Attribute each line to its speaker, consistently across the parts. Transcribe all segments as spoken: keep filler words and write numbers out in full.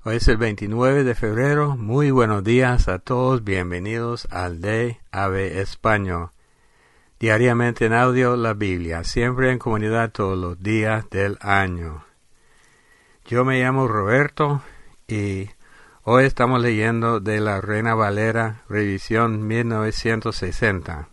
Speaker 1: Hoy es el veintinueve de febrero. Muy buenos días a todos. Bienvenidos al D A B Español. Diariamente en audio la Biblia, siempre en comunidad todos los días del año. Yo me llamo Roberto y hoy estamos leyendo de la Reina Valera, revisión mil novecientos sesenta.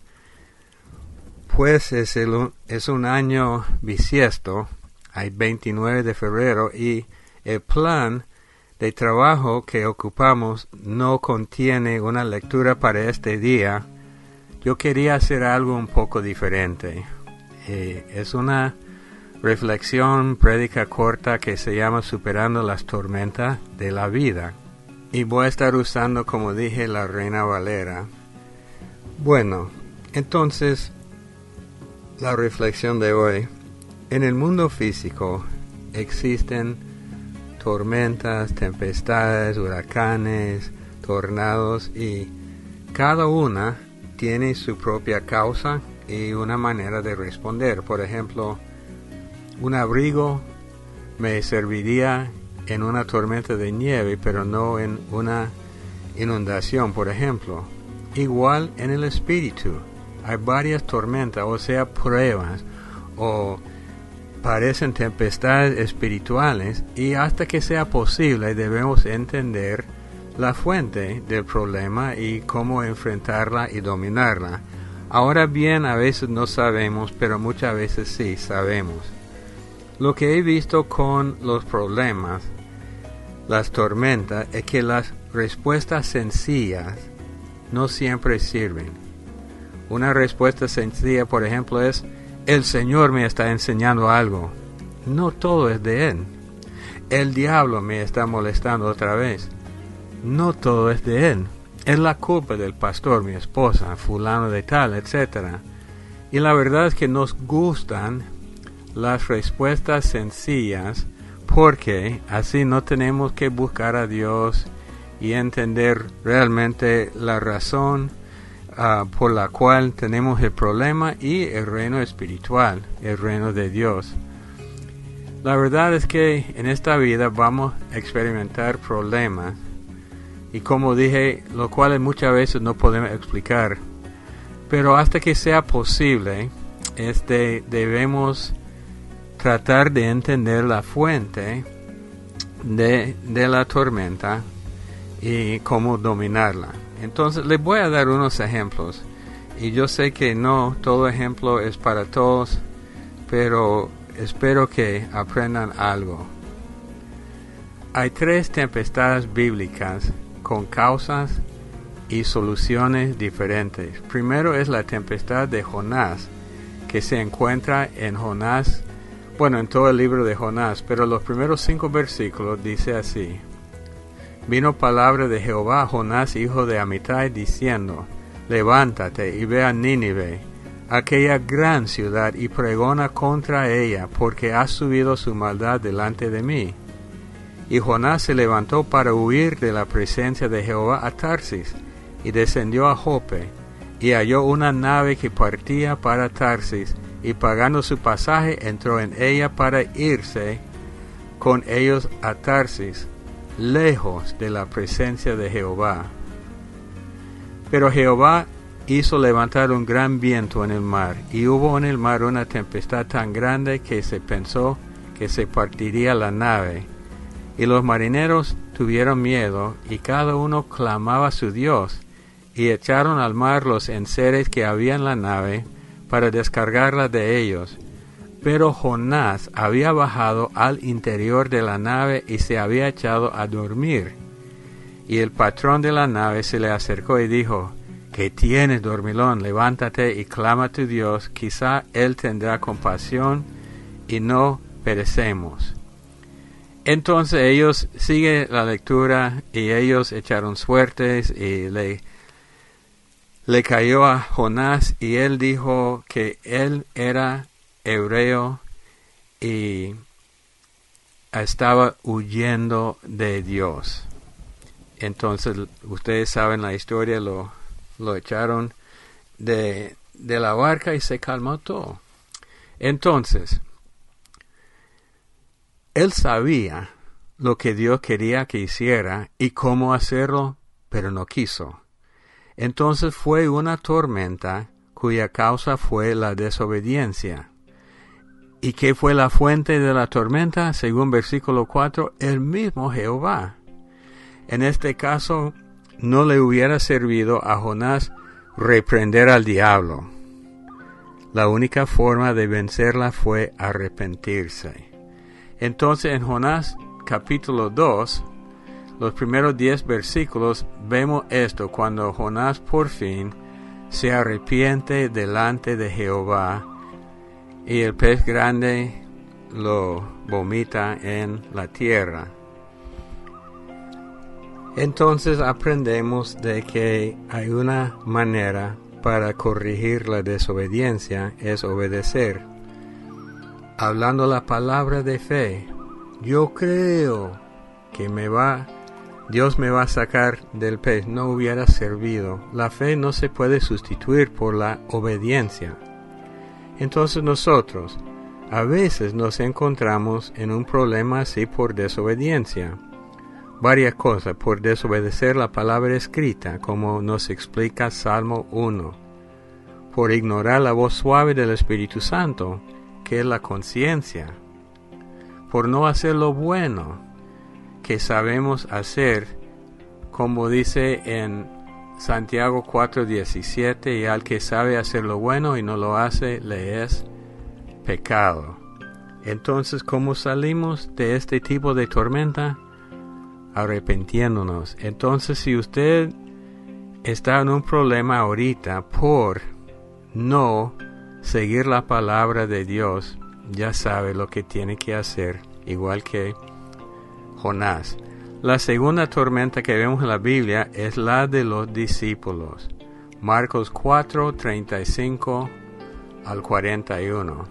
Speaker 1: Pues es, el, es un año bisiesto, hay veintinueve de febrero, y el plan de trabajo que ocupamos no contiene una lectura para este día. Yo quería hacer algo un poco diferente. Eh, es una reflexión, prédica corta que se llama Superando las tormentas de la vida. Y voy a estar usando, como dije, la Reina Valera. Bueno, entonces, la reflexión de hoy. En el mundo físico existen tormentas, tempestades, huracanes, tornados, y cada una tiene su propia causa y una manera de responder. Por ejemplo, un abrigo me serviría en una tormenta de nieve, pero no en una inundación, por ejemplo. Igual en el espíritu. Hay varias tormentas, o sea, pruebas, o parecen tempestades espirituales, y hasta que sea posible debemos entender la fuente del problema y cómo enfrentarla y dominarla. Ahora bien, a veces no sabemos, pero muchas veces sí sabemos. Lo que he visto con los problemas, las tormentas, es que las respuestas sencillas no siempre sirven. Una respuesta sencilla, por ejemplo, es: el Señor me está enseñando algo. No todo es de Él. El diablo me está molestando otra vez. No todo es de Él. Es la culpa del pastor, mi esposa, fulano de tal, etcétera. Y la verdad es que nos gustan las respuestas sencillas, porque así no tenemos que buscar a Dios y entender realmente la razón Uh, por la cual tenemos el problema y el reino espiritual, el reino de Dios. La verdad es que en esta vida vamos a experimentar problemas, y como dije, lo cual muchas veces no podemos explicar, pero hasta que sea posible, este, debemos tratar de entender la fuente de, de la tormenta y cómo dominarla. Entonces les voy a dar unos ejemplos, y yo sé que no todo ejemplo es para todos, pero espero que aprendan algo. Hay tres tempestades bíblicas con causas y soluciones diferentes. Primero es la tempestad de Jonás, que se encuentra en Jonás, bueno, en todo el libro de Jonás, pero los primeros cinco versículos dice así: Vino palabra de Jehová a Jonás, hijo de Amittai, diciendo: Levántate y ve a Nínive, aquella gran ciudad, y pregona contra ella, porque ha subido su maldad delante de mí. Y Jonás se levantó para huir de la presencia de Jehová a Tarsis, y descendió a Jope, y halló una nave que partía para Tarsis, y pagando su pasaje entró en ella para irse con ellos a Tarsis, lejos de la presencia de Jehová. Pero Jehová hizo levantar un gran viento en el mar, y hubo en el mar una tempestad tan grande que se pensó que se partiría la nave. Y los marineros tuvieron miedo, y cada uno clamaba a su Dios, y echaron al mar los enseres que había en la nave, para descargarla de ellos. Pero Jonás había bajado al interior de la nave y se había echado a dormir. Y el patrón de la nave se le acercó y dijo: ¿Qué tienes, dormilón? Levántate y clama a tu Dios, quizá Él tendrá compasión y no perecemos. Entonces ellos, sigue la lectura, y ellos echaron suertes, y le, le cayó a Jonás, y él dijo que él era hebreo y estaba huyendo de Dios. Entonces ustedes saben la historia, lo, lo echaron de, de la barca y se calmó todo. Entonces él sabía lo que Dios quería que hiciera y cómo hacerlo, pero no quiso. Entonces fue una tormenta cuya causa fue la desobediencia. ¿Y qué fue la fuente de la tormenta? Según versículo cuatro, el mismo Jehová. En este caso, no le hubiera servido a Jonás reprender al diablo. La única forma de vencerla fue arrepentirse. Entonces en Jonás capítulo dos, los primeros diez versículos, vemos esto cuando Jonás por fin se arrepiente delante de Jehová y el pez grande lo vomita en la tierra. Entonces aprendemos de que hay una manera para corregir la desobediencia, es obedecer. Hablando la palabra de fe, yo creo que me va, Dios me va a sacar del pez, no hubiera servido. La fe no se puede sustituir por la obediencia. Entonces nosotros, a veces nos encontramos en un problema así por desobediencia. Varias cosas, por desobedecer la palabra escrita, como nos explica Salmo uno. Por ignorar la voz suave del Espíritu Santo, que es la conciencia. Por no hacer lo bueno que sabemos hacer, como dice en Santiago cuatro diecisiete, y al que sabe hacer lo bueno y no lo hace, le es pecado. Entonces, ¿cómo salimos de este tipo de tormenta? Arrepintiéndonos. Entonces, si usted está en un problema ahorita por no seguir la palabra de Dios, ya sabe lo que tiene que hacer, igual que Jonás. La segunda tormenta que vemos en la Biblia es la de los discípulos. Marcos cuatro, treinta y cinco al cuarenta y uno.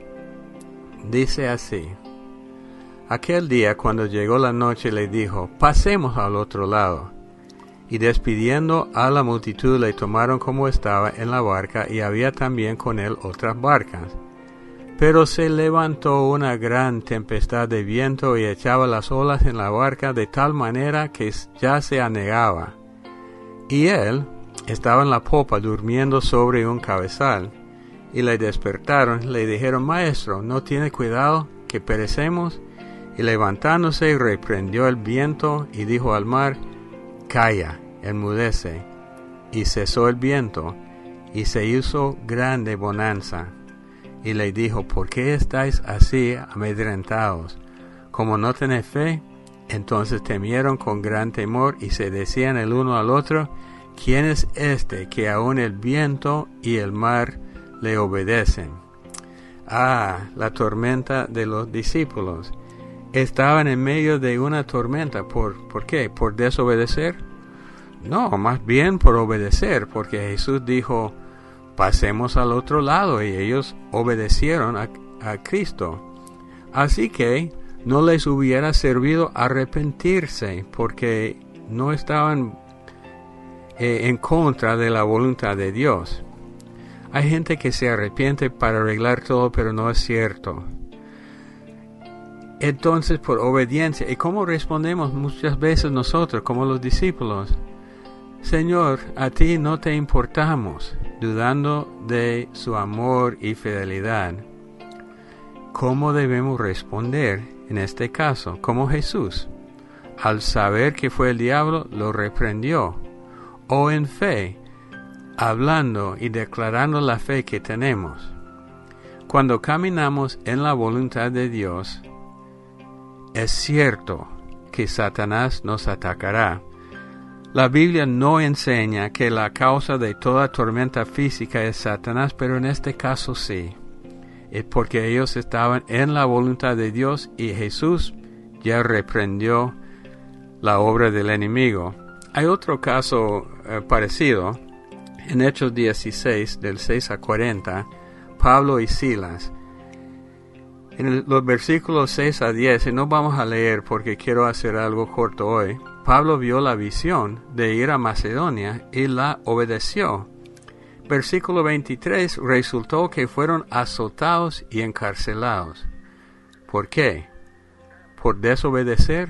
Speaker 1: Dice así: aquel día, cuando llegó la noche, le dijo, pasemos al otro lado. Y despidiendo a la multitud, le tomaron como estaba en la barca, y había también con él otras barcas. Pero se levantó una gran tempestad de viento y echaba las olas en la barca de tal manera que ya se anegaba. Y él estaba en la popa durmiendo sobre un cabezal. Y le despertaron, le dijeron, Maestro, ¿no tiene cuidado que perecemos? Y levantándose reprendió el viento y dijo al mar, Calla, enmudece. Y cesó el viento, y se hizo grande bonanza. Y le dijo, ¿por qué estáis así amedrentados? Como no tenéis fe, entonces temieron con gran temor y se decían el uno al otro, ¿quién es este que aun el viento y el mar le obedecen? Ah, la tormenta de los discípulos. Estaban en medio de una tormenta. ¿Por, ¿por qué? ¿Por desobedecer? No, más bien por obedecer, porque Jesús dijo, pasemos al otro lado, y ellos obedecieron a, a Cristo. Así que no les hubiera servido arrepentirse, porque no estaban eh, en contra de la voluntad de Dios. Hay gente que se arrepiente para arreglar todo, pero no es cierto. Entonces, por obediencia, ¿y cómo respondemos muchas veces nosotros, como los discípulos? Señor, a ti no te importamos, dudando de su amor y fidelidad. ¿Cómo debemos responder en este caso? Como Jesús, al saber que fue el diablo, lo reprendió. O en fe, hablando y declarando la fe que tenemos. Cuando caminamos en la voluntad de Dios, es cierto que Satanás nos atacará. La Biblia no enseña que la causa de toda tormenta física es Satanás, pero en este caso sí. Es porque ellos estaban en la voluntad de Dios y Jesús ya reprendió la obra del enemigo. Hay otro caso eh, parecido. En Hechos dieciséis, del seis a cuarenta, Pablo y Silas. En el, los versículos seis a diez, y no vamos a leer porque quiero hacer algo corto hoy, Pablo vio la visión de ir a Macedonia y la obedeció. Versículo veintitrés, resultó que fueron azotados y encarcelados. ¿Por qué? ¿Por desobedecer?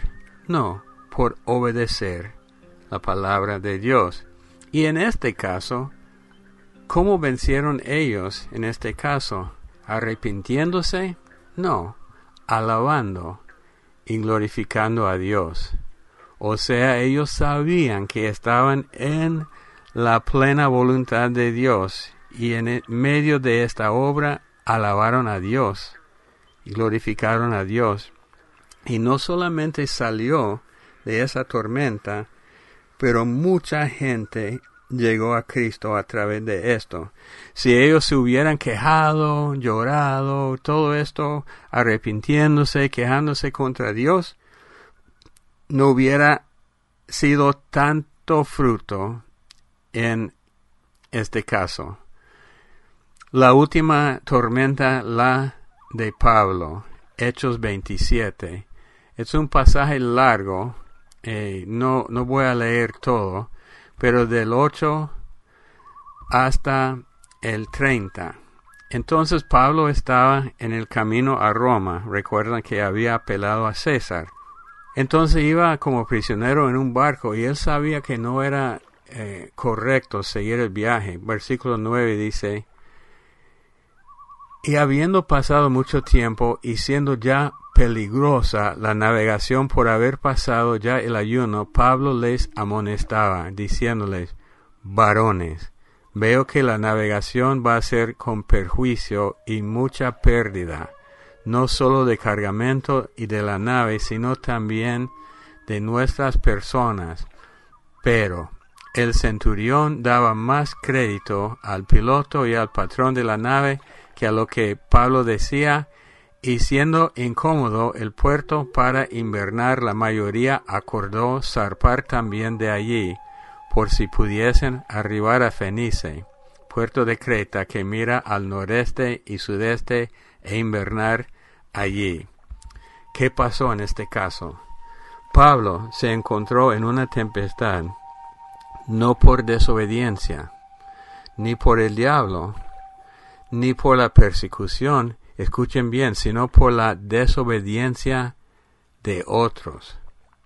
Speaker 1: No, por obedecer la palabra de Dios. Y en este caso, ¿cómo vencieron ellos en este caso? ¿Arrepintiéndose? No, alabando y glorificando a Dios. O sea, ellos sabían que estaban en la plena voluntad de Dios y en medio de esta obra alabaron a Dios y glorificaron a Dios. Y no solamente salió de esa tormenta, pero mucha gente llegó a Cristo a través de esto. Si ellos se hubieran quejado, llorado, todo esto, arrepintiéndose, quejándose contra Dios, no hubiera sido tanto fruto en este caso. La última tormenta, la de Pablo, Hechos veintisiete. Es un pasaje largo, eh, no, no voy a leer todo, pero del ocho hasta el treinta. Entonces Pablo estaba en el camino a Roma. Recuerdan que había apelado a César. Entonces iba como prisionero en un barco y él sabía que no era eh, correcto seguir el viaje. Versículo nueve dice: y habiendo pasado mucho tiempo y siendo ya peligrosa la navegación por haber pasado ya el ayuno, Pablo les amonestaba, diciéndoles: varones, veo que la navegación va a ser con perjuicio y mucha pérdida, no solo de cargamento y de la nave, sino también de nuestras personas. Pero el centurión daba más crédito al piloto y al patrón de la nave que a lo que Pablo decía, y siendo incómodo el puerto para invernar, la mayoría acordó zarpar también de allí, por si pudiesen arribar a Fenice, puerto de Creta que mira al noreste y sudeste, e invernar allí. ¿Qué pasó en este caso? Pablo se encontró en una tempestad, no por desobediencia, ni por el diablo, ni por la persecución, escuchen bien, sino por la desobediencia de otros.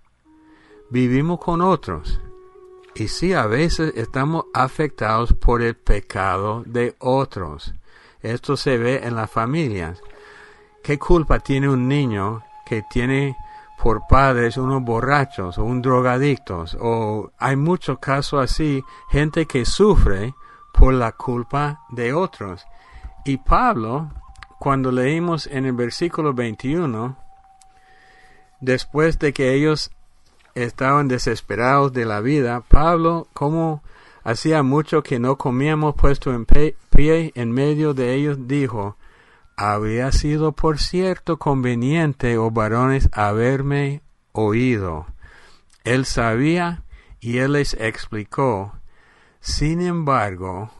Speaker 1: Vivimos con otros, y sí, a veces estamos afectados por el pecado de otros. Esto se ve en las familias. ¿Qué culpa tiene un niño que tiene por padres unos borrachos o un drogadictos? O hay muchos casos así, gente que sufre por la culpa de otros. Y Pablo, cuando leímos en el versículo veintiuno, después de que ellos estaban desesperados de la vida, Pablo, como hacía mucho que no comíamos, puesto en pie en medio de ellos, dijo: habría sido por cierto conveniente, oh varones, haberme oído. Él sabía y él les explicó. Sin embargo,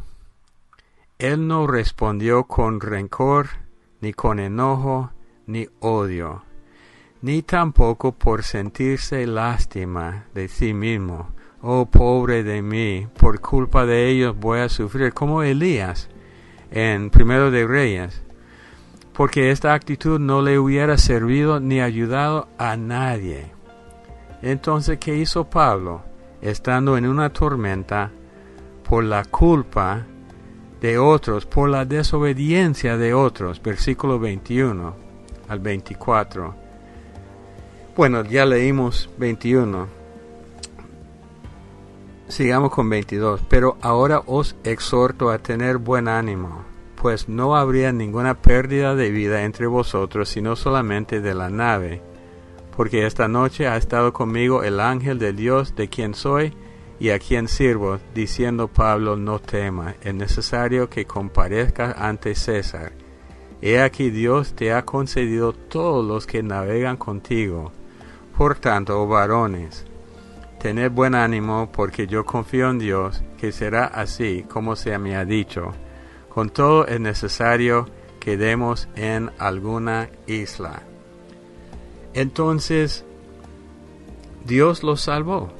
Speaker 1: él no respondió con rencor, ni con enojo, ni odio, ni tampoco por sentirse lástima de sí mismo. Oh, pobre de mí, por culpa de ellos voy a sufrir, como Elías en Primero de Reyes, porque esta actitud no le hubiera servido ni ayudado a nadie. Entonces, ¿qué hizo Pablo? Estando en una tormenta por la culpa de otros, por la desobediencia de otros, versículo veintiuno al veinticuatro. Bueno, ya leímos veintiuno. Sigamos con veintidós. Pero ahora os exhorto a tener buen ánimo, pues no habría ninguna pérdida de vida entre vosotros, sino solamente de la nave. Porque esta noche ha estado conmigo el ángel de Dios, de quien soy y a quien sirvo, diciendo Pablo: no temas, es necesario que comparezcas ante César. He aquí Dios te ha concedido todos los que navegan contigo. Por tanto, oh varones, tened buen ánimo, porque yo confío en Dios, que será así como se me ha dicho. Con todo es necesario que demos en alguna isla. Entonces, Dios los salvó,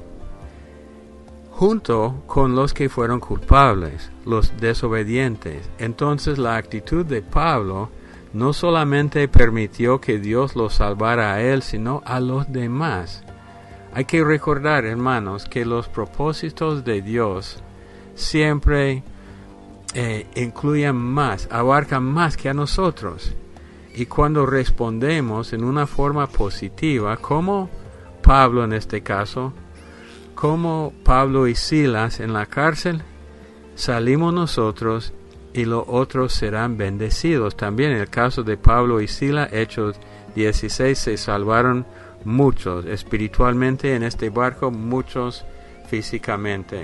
Speaker 1: junto con los que fueron culpables, los desobedientes. Entonces la actitud de Pablo no solamente permitió que Dios los salvara a él, sino a los demás. Hay que recordar, hermanos, que los propósitos de Dios siempre eh, incluyen más, abarcan más que a nosotros. Y cuando respondemos en una forma positiva, como Pablo en este caso, como Pablo y Silas en la cárcel, salimos nosotros y los otros serán bendecidos. También en el caso de Pablo y Silas, Hechos dieciséis, se salvaron muchos espiritualmente en este barco, muchos físicamente.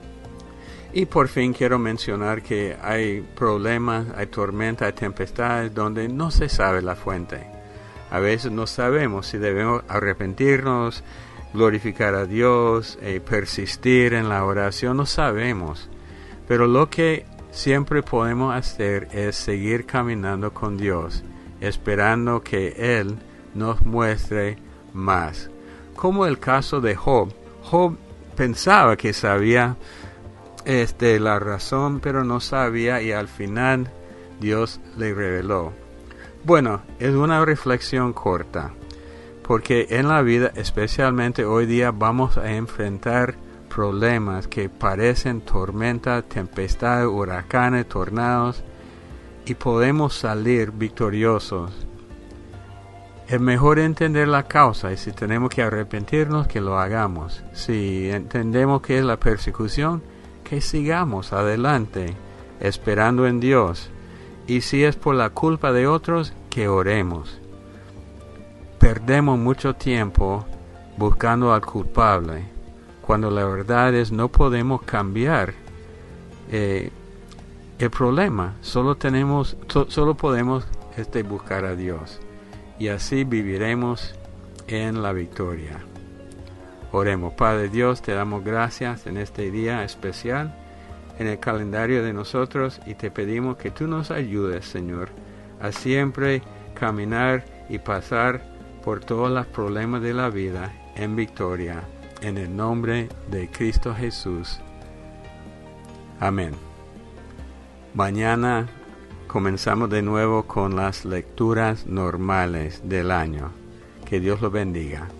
Speaker 1: Y por fin quiero mencionar que hay problemas, hay tormentas, hay tempestades donde no se sabe la fuente. A veces no sabemos si debemos arrepentirnos, glorificar a Dios, eh, persistir en la oración, no sabemos. Pero lo que siempre podemos hacer es seguir caminando con Dios, esperando que Él nos muestre más. Como el caso de Job. Job pensaba que sabía este, la razón, pero no sabía, y al final Dios le reveló. Bueno, es una reflexión corta, porque en la vida, especialmente hoy día, vamos a enfrentar problemas que parecen tormentas, tempestades, huracanes, tornados, y podemos salir victoriosos. Es mejor entender la causa, y si tenemos que arrepentirnos, que lo hagamos. Si entendemos que es la persecución, que sigamos adelante, esperando en Dios. Y si es por la culpa de otros, que oremos. Perdemos mucho tiempo buscando al culpable, cuando la verdad es no podemos cambiar eh, el problema. Solo tenemos, so, solo podemos este, buscar a Dios. Y así viviremos en la victoria. Oremos. Padre Dios, te damos gracias en este día especial, en el calendario de nosotros, y te pedimos que tú nos ayudes, Señor, a siempre caminar y pasar por todos los problemas de la vida en victoria, en el nombre de Cristo Jesús. Amén. Mañana comenzamos de nuevo con las lecturas normales del año. Que Dios lo bendiga.